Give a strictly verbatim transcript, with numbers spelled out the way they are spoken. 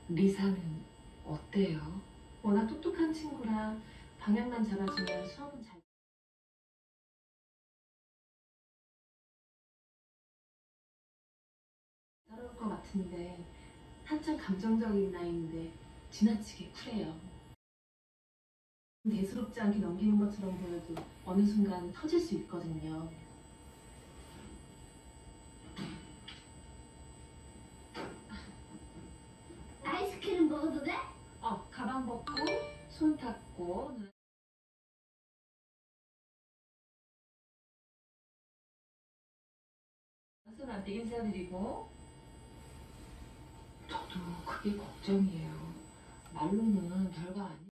리사는 어때요? 워낙 똑똑한 친구라 방향만 잡아주면 수업은 잘 따라올 것 같은데 한참 감정적인 나이인데 지나치게 쿨해요. 대수롭지 않게 넘기는 것처럼 보여도 어느 순간 터질 수 있거든요. 아이스크림 먹어도 돼? 어, 가방 벗고 손 닦고 선생님한테 인사드리고. 저도 그게 걱정이에요. 말로는 별거 아니에요.